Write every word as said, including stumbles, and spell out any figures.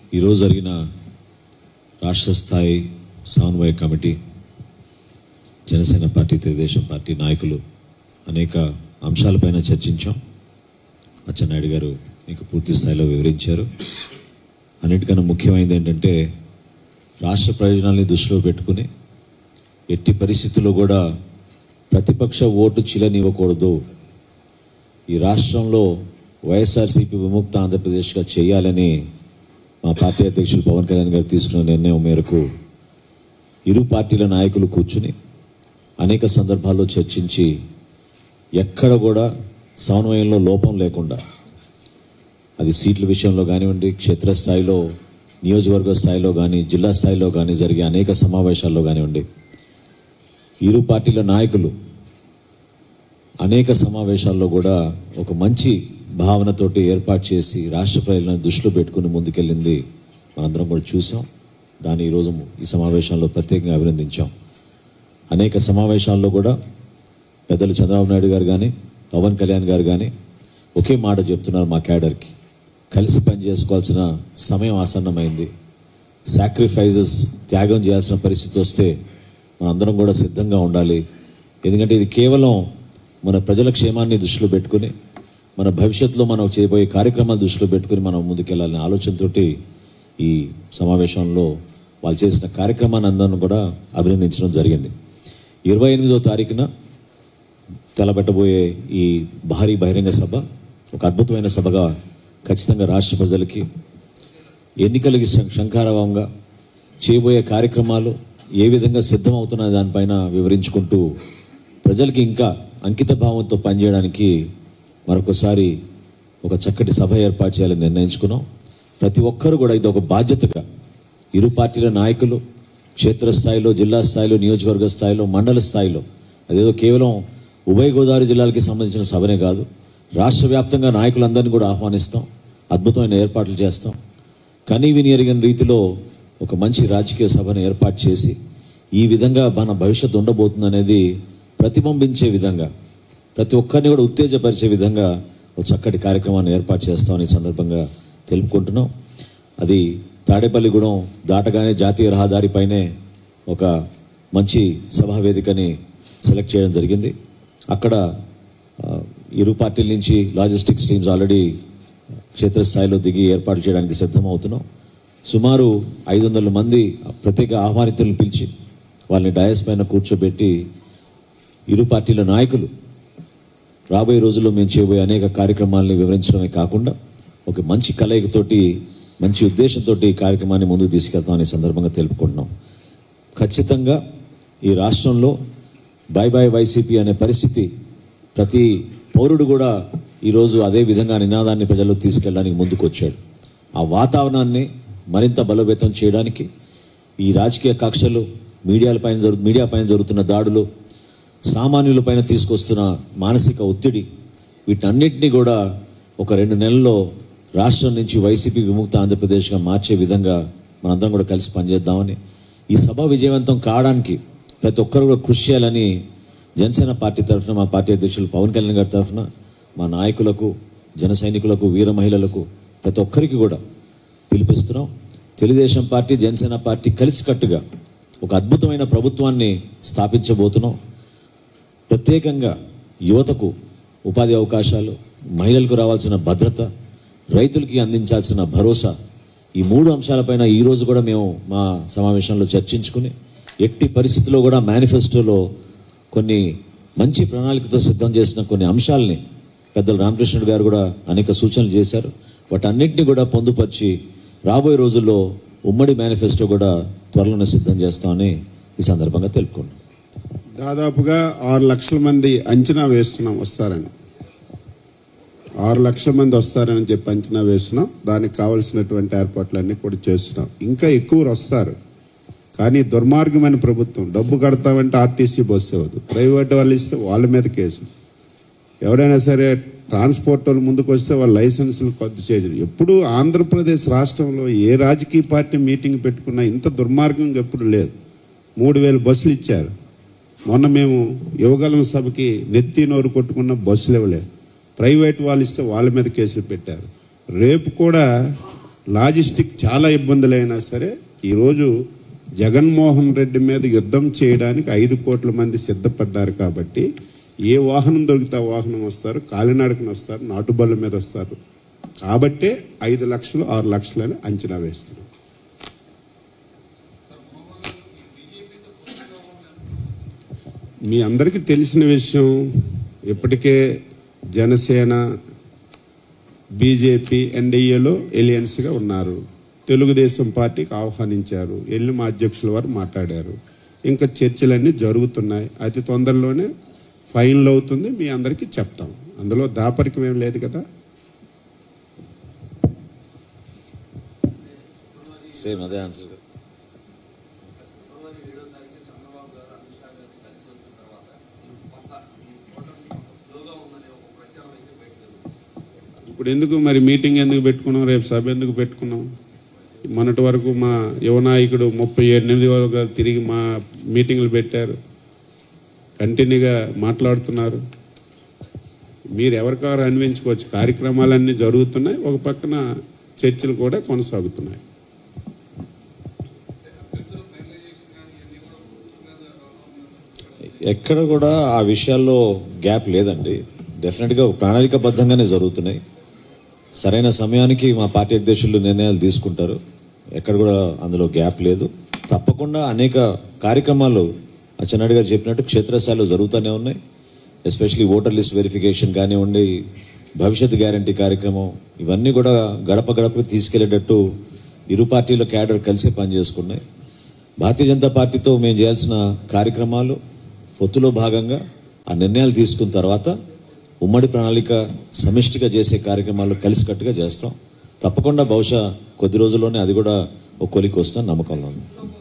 ఈరోజు జరిగిన రాష్ట్ర స్థాయి సమన్వయ committee, Janasena party, Telugu Desam party నాయకులు అనేక అంశాలపైన చర్చించాం. అచ్చెన్నాయుడు గారు మీకు పూర్తి స్థాయిలో వివరించారు. అన్నిటికన్నా ముఖ్యమైనది ఏంటంటే రాష్ట్ర ప్రయోజనాల్ని దృష్టిలో పెట్టుకుని ఎట్టి పరిస్థితుల్లో కూడా ప్రతిపక్ష ఓటు చిలనివ్వకూడదు, ఈ రాష్ట్రంలో వైఎస్ఆర్సీపీ విముక్త ఆంధ్రప్రదేశ్గా చేయాలని మా పార్టీ అధ్యక్షులు పవన్ కళ్యాణ్ గారు తీసుకున్న నిర్ణయం మేరకు ఇరు పార్టీల నాయకులు కూర్చుని అనేక సందర్భాల్లో చర్చించి ఎక్కడ కూడా సమన్వయంలో లోపం లేకుండా, అది సీట్ల విషయంలో కానివ్వండి, క్షేత్రస్థాయిలో, నియోజకవర్గ స్థాయిలో కానీ, జిల్లా స్థాయిలో కానీ జరిగే అనేక సమావేశాల్లో కానివ్వండి, ఇరు పార్టీల నాయకులు అనేక సమావేశాల్లో కూడా ఒక మంచి భావనతోటి ఏర్పాటు చేసి రాష్ట్ర ప్రజలను దృష్టిలో పెట్టుకుని ముందుకెళ్ళింది మనందరం కూడా చూసాం. దాన్ని ఈరోజు ఈ సమావేశాల్లో ప్రత్యేకంగా అభినందించాం. అనేక సమావేశాల్లో కూడా పెద్దలు చంద్రబాబు నాయుడు గారు కానీ, పవన్ కళ్యాణ్ గారు కానీ ఒకే మాట చెప్తున్నారు, మా క్యాడర్కి కలిసి పని చేసుకోవాల్సిన సమయం ఆసన్నమైంది, సాక్రిఫైజెస్ త్యాగం చేయాల్సిన పరిస్థితి వస్తే మనందరం కూడా సిద్ధంగా ఉండాలి. ఎందుకంటే ఇది కేవలం మన ప్రజల క్షేమాన్ని దృష్టిలో పెట్టుకుని, మన భవిష్యత్తులో మనం చేయబోయే కార్యక్రమాలు దృష్టిలో పెట్టుకుని మనం ముందుకెళ్ళాలనే ఆలోచనతోటి ఈ సమావేశంలో వాళ్ళు చేసిన కార్యక్రమాన్ని అందరిని కూడా అభినందించడం జరిగింది. ఇరవై ఎనిమిదో తారీఖున తలపెట్టబోయే ఈ భారీ బహిరంగ సభ ఒక అద్భుతమైన సభగా ఖచ్చితంగా రాష్ట్ర ప్రజలకి ఎన్నికలకి శంఖారావంగా చేయబోయే కార్యక్రమాలు ఏ విధంగా సిద్ధమవుతున్న దానిపైన వివరించుకుంటూ ప్రజలకి ఇంకా అంకిత భావంతో పనిచేయడానికి మరొకసారి ఒక చక్కటి సభ ఏర్పాటు చేయాలని నిర్ణయించుకున్నాం. ప్రతి ఒక్కరు కూడా ఇది ఒక బాధ్యతగా ఇరు పార్టీల నాయకులు క్షేత్రస్థాయిలో, జిల్లా స్థాయిలో, నియోజకవర్గ స్థాయిలో, మండల స్థాయిలో, అదేదో కేవలం ఉభయ గోదావరి జిల్లాలకి సంబంధించిన సభనే కాదు, రాష్ట్ర వ్యాప్తంగా నాయకులందరినీ కూడా ఆహ్వానిస్తాం, అద్భుతమైన ఏర్పాట్లు చేస్తాం. కనీ విని ఎరిగిన రీతిలో ఒక మంచి రాజకీయ సభను ఏర్పాటు చేసి ఈ విధంగా మన భవిష్యత్తు ఉండబోతుంది అనేది ప్రతిబింబించే విధంగా, ప్రతి ఒక్కరిని కూడా ఉత్తేజపరిచే విధంగా ఒక చక్కటి కార్యక్రమాన్ని ఏర్పాటు చేస్తామని సందర్భంగా తెలుపుకుంటున్నాం. అది తాడేపల్లిగూడెం దాటగానే జాతీయ రహదారిపైనే ఒక మంచి సభా వేదికని సెలెక్ట్ చేయడం జరిగింది. అక్కడ ఇరు పార్టీల నుంచి లాజిస్టిక్స్ టీమ్స్ ఆల్రెడీ క్షేత్రస్థాయిలో దిగి ఏర్పాటు చేయడానికి సిద్ధమవుతున్నాం. సుమారు ఐదు వందల మంది ప్రత్యేక ఆహ్వానితులను పిలిచి వాళ్ళని డయాస్ పైన కూర్చోబెట్టి ఇరు పార్టీల నాయకులు రాబోయే రోజుల్లో మేము చేయబోయే అనేక కార్యక్రమాలని వివరించడమే కాకుండా ఒక మంచి కలయికతోటి, మంచి ఉద్దేశంతో ఈ కార్యక్రమాన్ని ముందుకు తీసుకెళ్తామనే సందర్భంగా తెలుపుకుంటున్నాం. ఖచ్చితంగా ఈ రాష్ట్రంలో బై బై వైసీపీ అనే పరిస్థితి ప్రతి పౌరుడు కూడా ఈరోజు అదే విధంగా నినాదాన్ని ప్రజల్లోకి తీసుకెళ్ళడానికి ముందుకు వచ్చాడు. ఆ వాతావరణాన్ని మరింత బలోపేతం చేయడానికి ఈ రాజకీయ కక్షలు, మీడియాలపైన జరుగు మీడియా పైన జరుగుతున్న దాడులు, సామాన్యులపైన తీసుకొస్తున్న మానసిక ఒత్తిడి, వీటన్నిటినీ కూడా ఒక రెండు నెలల్లో రాష్ట్రం నుంచి వైసీపీ విముక్త ఆంధ్రప్రదేశ్గా మార్చే విధంగా మనందరం కూడా కలిసి పనిచేద్దామని, ఈ సభ విజయవంతం కావడానికి ప్రతి ఒక్కరు కూడా కృషి చేయాలని జనసేన పార్టీ తరఫున, మా పార్టీ అధ్యక్షులు పవన్ కళ్యాణ్ గారి తరఫున, మా నాయకులకు, జన సైనికులకు, వీర మహిళలకు ప్రతి ఒక్కరికి కూడా పిలిపిస్తున్నాం. తెలుగుదేశం పార్టీ, జనసేన పార్టీ కలిసికట్టుగా ఒక అద్భుతమైన ప్రభుత్వాన్ని స్థాపించబోతున్నాం. ప్రత్యేకంగా యువతకు ఉపాధి అవకాశాలు, మహిళలకు రావాల్సిన భద్రత, రైతులకి అందించాల్సిన భరోసా, ఈ మూడు అంశాలపైన ఈరోజు కూడా మేము మా సమావేశంలో చర్చించుకుని ఎట్టి పరిస్థితుల్లో కూడా మేనిఫెస్టోలో కొన్ని మంచి ప్రణాళికతో సిద్ధం చేసిన కొన్ని అంశాలని పెద్దలు రామకృష్ణుడు గారు కూడా అనేక సూచనలు చేశారు. వాటన్నిటిని కూడా పొందుపరిచి రాబోయే రోజుల్లో ఉమ్మడి మేనిఫెస్టో కూడా త్వరలోనే సిద్ధం చేస్తామని ఈ సందర్భంగా తెలుపుకున్నాం. దాదాపుగా ఆరు లక్షల మంది అంచనా వేస్తున్నాం వస్తారని, ఆరు లక్షల మంది వస్తారని చెప్పి అంచనా వేస్తున్నాం. దానికి కావాల్సినటువంటి ఏర్పాట్లన్నీ కూడా చేస్తున్నాం. ఇంకా ఎక్కువ వస్తారు, కానీ దుర్మార్గమైన ప్రభుత్వం. డబ్బు కడతామంటే ఆర్టీసీ బస్సు ఇవ్వదు, ప్రైవేట్ వాళ్ళు ఇస్తే వాళ్ళ మీద కేసు. ఎవరైనా సరే ట్రాన్స్పోర్ట్ వాళ్ళు ముందుకు వస్తే వాళ్ళ లైసెన్సులు కొద్ది చేయరు. ఎప్పుడు ఆంధ్రప్రదేశ్ రాష్ట్రంలో ఏ రాజకీయ పార్టీ మీటింగ్ పెట్టుకున్నా ఇంత దుర్మార్గంగా ఎప్పుడు లేదు. మూడు వేల బస్సులు ఇచ్చారు. మొన్న మేము యువగలం సభకి నెత్తి నోరు కొట్టుకున్న బస్సులు ఇవ్వలేదు. ప్రైవేట్ వాళ్ళు ఇస్తే వాళ్ళ మీద కేసులు పెట్టారు. రేపు కూడా లాజిస్టిక్ చాలా ఇబ్బందులైనా సరే ఈరోజు జగన్మోహన్ రెడ్డి మీద యుద్ధం చేయడానికి ఐదు కోట్ల మంది సిద్ధపడ్డారు కాబట్టి ఏ వాహనం దొరికితే ఆ వాహనం వస్తారు, కాలినడకన వస్తారు, నాటుబళ్ళ మీద వస్తారు. కాబట్టే ఐదు లక్షలు ఆరు లక్షలని అంచనా వేస్తున్నారు. మీ అందరికీ తెలిసిన విషయం, ఇప్పటికే జనసేన బీజేపీ ఎన్డీఏలో ఎలియన్స్గా ఉన్నారు. తెలుగుదేశం పార్టీకి ఆహ్వానించారు, వెళ్ళి మా అధ్యక్షుల వారు మాట్లాడారు. ఇంకా చర్చలన్నీ జరుగుతున్నాయి. అతి తొందరలోనే ఫైనల్ అవుతుంది, మీ అందరికీ చెప్తాం. అందులో దాపరికం ఏం లేదు కదా. సేమ్ అదే ఆన్సర్. ఇప్పుడు ఎందుకు మరి మీటింగ్ ఎందుకు పెట్టుకున్నాం, రేపు సభ ఎందుకు పెట్టుకున్నాం? మొన్నటి వరకు మా యువ నాయకుడు ముప్పై ఏడు ఎనిమిది వరకు తిరిగి మా మీటింగ్లు పెట్టారు, కంటిన్యూగా మాట్లాడుతున్నారు. మీరు ఎవరికారు అన్వించుకోవచ్చు. కార్యక్రమాలన్నీ జరుగుతున్నాయి, ఒక పక్కన చర్చలు కూడా కొనసాగుతున్నాయి. ఎక్కడ కూడా ఆ విషయాల్లో గ్యాప్ లేదండి. డెఫినెట్గా ప్రణాళికాబద్ధంగానే జరుగుతున్నాయి. సరైన సమయానికి మా పార్టీ అధ్యక్షులు నిర్ణయాలు తీసుకుంటారు. ఎక్కడ కూడా అందులో గ్యాప్ లేదు. తప్పకుండా అనేక కార్యక్రమాలు అచ్చెన్నాయుడు గారు చెప్పినట్టు క్షేత్రస్థాయిలో జరుగుతూనే ఉన్నాయి. ఎస్పెషలీ ఓటర్ లిస్ట్ వెరిఫికేషన్ కానివ్వండి, భవిష్యత్ గ్యారంటీ కార్యక్రమం, ఇవన్నీ కూడా గడప గడపకు తీసుకెళ్లేటట్టు ఇరు పార్టీల క్యాడర్ కలిసే పనిచేసుకున్నాయి. భారతీయ జనతా పార్టీతో మేము చేయాల్సిన కార్యక్రమాలు పొత్తులో భాగంగా ఆ నిర్ణయాలు తీసుకున్న తర్వాత ఉమ్మడి ప్రణాళిక సమిష్టిగా చేసే కార్యక్రమాలు కలిసికట్టుగా చేస్తాం. తప్పకుండా బహుశా కొద్ది రోజుల్లోనే అది కూడా ఒక కొలికి వస్తాను నమ్మకంలో ఉంది.